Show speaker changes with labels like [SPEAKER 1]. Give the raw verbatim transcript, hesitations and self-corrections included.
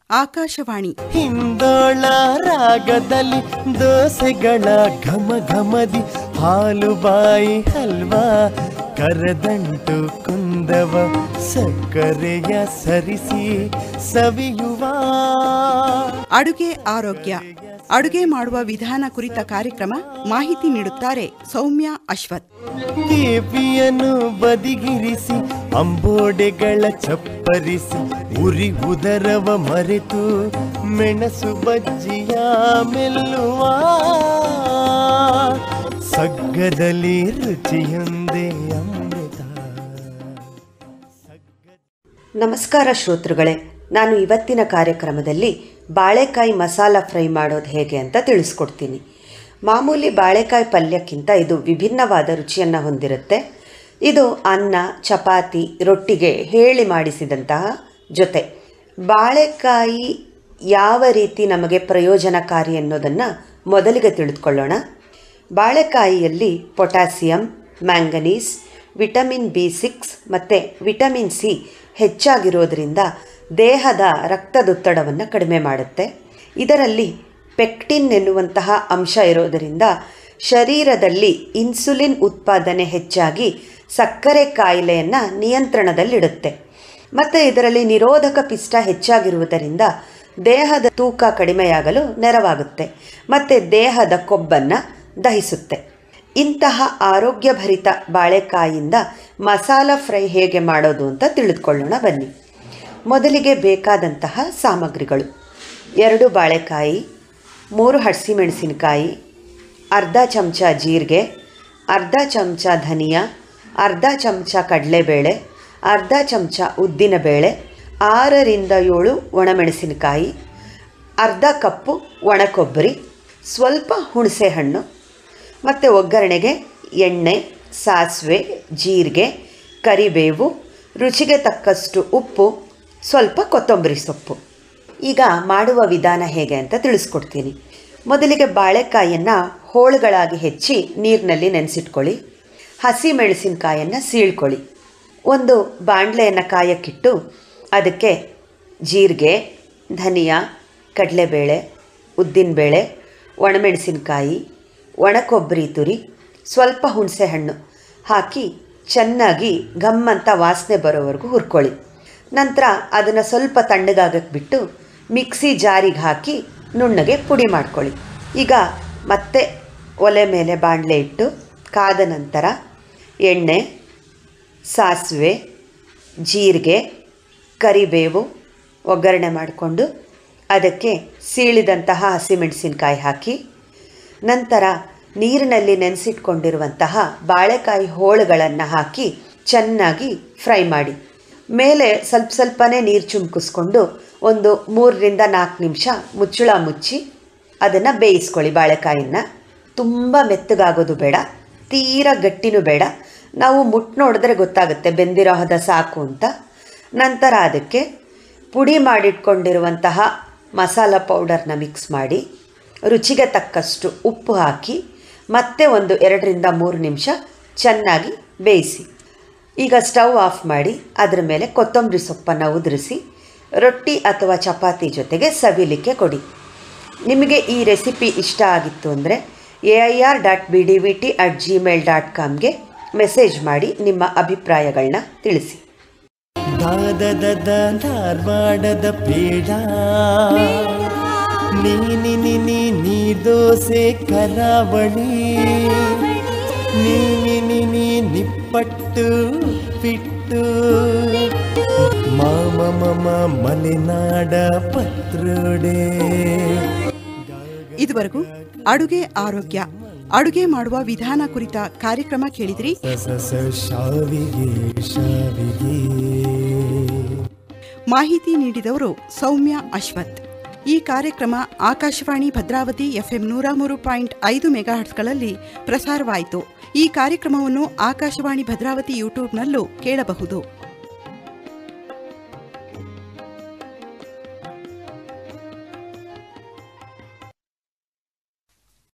[SPEAKER 1] ಆಕಾಶವಾಣಿ
[SPEAKER 2] ಹಿಂದೋಳ ರಾಗದಲ್ಲಿ ದೋಸೆಗಳ ಘಮ ಘಮದಿ ಹಾಲು ಬಾಯಿ ಹಲ್ವಾ ಕರದಂಟು ಕುಂದವ ಸಕ್ಕರೆಯ ಸರಿಸಿ ಸವಿಯುವ
[SPEAKER 1] ಅಡುಗೆ ಆರೋಗ್ಯ ಅಡುಗೆ ಮಾಡುವ ವಿಧಾನ ಕುರಿತ ಕಾರ್ಯಕ್ರಮ ಮಾಹಿತಿ ನೀಡುತ್ತಾರೆ ಸೌಮ್ಯ ಅಶ್ವಥ್.
[SPEAKER 2] ದೇವಿಯನ್ನು ಬದಿಗಿರಿಸಿ ಅಂಬೋಡೆಗಳ ಚಪ್ಪರಿಸಿ ಉರಿ ಉದರವ ಮರೆತು ಮೆಣಸು ಬಜ್ಜಿಯ ಮೆಲ್ಲುವ ಸಗ್ಗದಲ್ಲಿ ರುಚಿಯೊಂದೇ ಅಮೃತ.
[SPEAKER 3] ನಮಸ್ಕಾರ ಶ್ರೋತೃಗಳೇ, ನಾನು ಇವತ್ತಿನ ಕಾರ್ಯಕ್ರಮದಲ್ಲಿ ಬಾಳೆಕಾಯಿ ಮಸಾಲ ಫ್ರೈ ಮಾಡೋದು ಹೇಗೆ ಅಂತ ತಿಳಿಸ್ಕೊಡ್ತೀನಿ. ಮಾಮೂಲಿ ಬಾಳೆಕಾಯಿ ಪಲ್ಯಕ್ಕಿಂತ ಇದು ವಿಭಿನ್ನವಾದ ರುಚಿಯನ್ನು ಹೊಂದಿರುತ್ತೆ. ಇದು ಅನ್ನ, ಚಪಾತಿ, ರೊಟ್ಟಿಗೆ ಹೇಳಿ ಮಾಡಿಸಿದಂತಹ ಜೊತೆ. ಬಾಳೆಕಾಯಿ ಯಾವ ರೀತಿ ನಮಗೆ ಪ್ರಯೋಜನಕಾರಿ ಅನ್ನೋದನ್ನು ಮೊದಲಿಗೆ ತಿಳಿದುಕೊಳ್ಳೋಣ. ಬಾಳೆಕಾಯಿಯಲ್ಲಿ potassium, manganese, vitamin B six ಮತ್ತು ವಿಟಮಿನ್ ಸಿ ಹೆಚ್ಚಾಗಿರೋದ್ರಿಂದ ದೇಹದ ರಕ್ತದೊತ್ತಡವನ್ನು ಕಡಿಮೆ ಮಾಡುತ್ತೆ. ಇದರಲ್ಲಿ ಪೆಕ್ಟಿನ್ ಎನ್ನುವಂತಹ ಅಂಶ ಇರೋದರಿಂದ ಶರೀರದಲ್ಲಿ ಇನ್ಸುಲಿನ್ ಉತ್ಪಾದನೆ ಹೆಚ್ಚಾಗಿ ಸಕ್ಕರೆ ಕಾಯಿಲೆಯನ್ನು ನಿಯಂತ್ರಣದಲ್ಲಿಡುತ್ತೆ. ಮತ್ತು ಇದರಲ್ಲಿ ನಿರೋಧಕ ಪಿಷ್ಟ ಹೆಚ್ಚಾಗಿರುವುದರಿಂದ ದೇಹದ ತೂಕ ಕಡಿಮೆಯಾಗಲು ನೆರವಾಗುತ್ತೆ ಮತ್ತು ದೇಹದ ಕೊಬ್ಬನ್ನು ದಹಿಸುತ್ತೆ. ಇಂತಹ ಆರೋಗ್ಯಭರಿತ ಬಾಳೆಕಾಯಿಯಿಂದ ಮಸಾಲ ಫ್ರೈ ಹೇಗೆ ಮಾಡೋದು ಅಂತ ತಿಳಿದುಕೊಳ್ಳೋಣ ಬನ್ನಿ. ಮೊದಲಿಗೆ ಬೇಕಾದಂತಹ ಸಾಮಗ್ರಿಗಳು: ಎರಡು ಬಾಳೆಕಾಯಿ, ಮೂರು ಹಸಿಮೆಣಸಿನಕಾಯಿ, ಅರ್ಧ ಚಮಚ ಜೀರಿಗೆ, ಅರ್ಧ ಚಮಚ ಧನಿಯಾ, ಅರ್ಧ ಚಮಚ ಕಡಲೆಬೇಳೆ, ಅರ್ಧ ಚಮಚ ಉದ್ದಿನಬೇಳೆ, ಆರರಿಂದ ಏಳು ಒಣಮೆಣಸಿನಕಾಯಿ, ಅರ್ಧ ಕಪ್ಪು ಒಣಕೊಬ್ಬರಿ, ಸ್ವಲ್ಪ ಹುಣಸೆಹಣ್ಣು ಮತ್ತು ಒಗ್ಗರಣೆಗೆ ಎಣ್ಣೆ, ಸಾಸಿವೆ, ಜೀರಿಗೆ, ಕರಿಬೇವು, ರುಚಿಗೆ ತಕ್ಕಷ್ಟು ಉಪ್ಪು, ಸ್ವಲ್ಪ ಕೊತ್ತಂಬರಿ ಸೊಪ್ಪು. ಈಗ ಮಾಡುವ ವಿಧಾನ ಹೇಗೆ ಅಂತ ತಿಳಿಸ್ಕೊಡ್ತೀನಿ. ಮೊದಲಿಗೆ ಬಾಳೆಕಾಯಿಯನ್ನು ಹೋಳುಗಳಾಗಿ ಹೆಚ್ಚಿ ನೀರಿನಲ್ಲಿ ನೆನೆಸಿಟ್ಕೊಳ್ಳಿ. ಹಸಿ ಮೆಣಸಿನಕಾಯನ್ನು ಸೀಳ್ಕೊಳ್ಳಿ. ಒಂದು ಬಾಣಲೆಯನ್ನು ಕಾಯಕ್ಕಿಟ್ಟು ಅದಕ್ಕೆ ಜೀರಿಗೆ, ಧನಿಯಾ, ಕಡಲೆಬೇಳೆ, ಉದ್ದಿನಬೇಳೆ, ಒಣಮೆಣಸಿನಕಾಯಿ, ಒಣಕೊಬ್ಬರಿ ತುರಿ, ಸ್ವಲ್ಪ ಹುಣಸೆಹಣ್ಣು ಹಾಕಿ ಚೆನ್ನಾಗಿ ಘಮ್ಮಂತ ವಾಸನೆ ಬರೋವರೆಗೂ ಹುರ್ಕೊಳ್ಳಿ. ನಂತರ ಅದನ್ನು ಸ್ವಲ್ಪ ತಣ್ಣಗಾಗಕ್ಕೆ ಬಿಟ್ಟು ಮಿಕ್ಸಿ ಜಾರಿಗೆ ಹಾಕಿ ನುಣ್ಣಗೆ ಪುಡಿ ಮಾಡ್ಕೊಳ್ಳಿ. ಈಗ ಮತ್ತೆ ಒಲೆ ಮೇಲೆ ಬಾಣಲೆ ಇಟ್ಟು ಕಾದ ನಂತರ ಎಣ್ಣೆ, ಸಾಸಿವೆ, ಜೀರಿಗೆ, ಕರಿಬೇವು ಒಗ್ಗರಣೆ ಮಾಡಿಕೊಂಡು ಅದಕ್ಕೆ ಸೀಳಿದಂತಹ ಹಸಿಮೆಣಸಿನಕಾಯಿ ಹಾಕಿ ನಂತರ ನೀರಿನಲ್ಲಿ ನೆನೆಸಿಟ್ಕೊಂಡಿರುವಂತಹ ಬಾಳೆಕಾಯಿ ಹೋಳುಗಳನ್ನು ಹಾಕಿ ಚೆನ್ನಾಗಿ ಫ್ರೈ ಮಾಡಿ. ಮೇಲೆ ಸ್ವಲ್ಪ ಸ್ವಲ್ಪನೇ ನೀರು ಚುಮ್ಕಿಸ್ಕೊಂಡು ಒಂದು ಮೂರರಿಂದ ನಾಲ್ಕು ನಿಮಿಷ ಮುಚ್ಚಳ ಮುಚ್ಚಿ ಅದನ್ನು ಬೇಯಿಸ್ಕೊಳ್ಳಿ. ಬಾಳೆಕಾಯಿನ ತುಂಬ ಮೆತ್ತಗಾಗೋದು ಬೇಡ, ತೀರಾ ಗಟ್ಟಿನೂ ಬೇಡ. ನಾವು ಮುಟ್ಟು ನೋಡಿದ್ರೆ ಗೊತ್ತಾಗುತ್ತೆ ಬೆಂದಿರೋ ಹದ ಸಾಕು ಅಂತ. ನಂತರ ಅದಕ್ಕೆ ಪುಡಿ ಮಾಡಿಟ್ಕೊಂಡಿರುವಂತಹ ಮಸಾಲ ಪೌಡರ್ನ ಮಿಕ್ಸ್ ಮಾಡಿ ರುಚಿಗೆ ತಕ್ಕಷ್ಟು ಉಪ್ಪು ಹಾಕಿ ಮತ್ತೆ ಒಂದು ಎರಡರಿಂದ ಮೂರು ನಿಮಿಷ ಚೆನ್ನಾಗಿ ಬೇಯಿಸಿ. ಈಗ ಸ್ಟವ್ ಆಫ್ ಮಾಡಿ ಅದರ ಮೇಲೆ ಕೊತ್ತಂಬರಿ ಸೊಪ್ಪನ್ನು ಉದುರಿಸಿ ರೊಟ್ಟಿ ಅಥವಾ ಚಪಾತಿ ಜೊತೆಗೆ ಸವಿಲಿಕ್ಕೆ ಕೊಡಿ. ನಿಮಗೆ ಈ ರೆಸಿಪಿ ಇಷ್ಟ ಆಗಿತ್ತು ಅಂದರೆ A I R dot B D V T at Gmail dot ಕಾಮ್ಗೆ ಮೆಸೇಜ್ ಮಾಡಿ ನಿಮ್ಮ ಅಭಿಪ್ರಾಯಗಳನ್ನ ತಿಳಿಸಿ.
[SPEAKER 2] ಧಾರವಾಡದ ಪೇಡ ನೀನಿ ನೀನಿ ನೀ ದೋಸೆ ಕರಾವಳಿ ನೀನಿ ನೀನಿ ನಿಪ್ಪಟ್ಟು ಪಿಟ್ಟು ಮಾಮ ಮಮ ಮಲೆನಾಡ ಪತ್ರೊಡೆ.
[SPEAKER 1] ಇದುವರೆಗೂ ಅಡುಗೆ ಆರೋಗ್ಯ ಅಡುಗೆ ಮಾಡುವ ವಿಧಾನ ಕುರಿತ ಕಾರ್ಯಕ್ರಮ ಕೇಳಿದ್ರಿ. ಮಾಹಿತಿ ನೀಡಿದವರು ಸೌಮ್ಯ ಅಶ್ವಥ್. ಈ ಕಾರ್ಯಕ್ರಮ ಆಕಾಶವಾಣಿ ಭದ್ರಾವತಿ ಎಫ್ಎಂ ನೂರ ಮೂರು ಪಾಯಿಂಟ್ ಐದು ಮೆಗಾಹರ್ಟ್ಸ್ಗಳಲ್ಲಿ ಪ್ರಸಾರವಾಯಿತು. ಈ ಕಾರ್ಯಕ್ರಮವನ್ನು ಆಕಾಶವಾಣಿ ಭದ್ರಾವತಿ ಯೂಟ್ಯೂಬ್ನಲ್ಲೂ ಕೇಳಬಹುದು.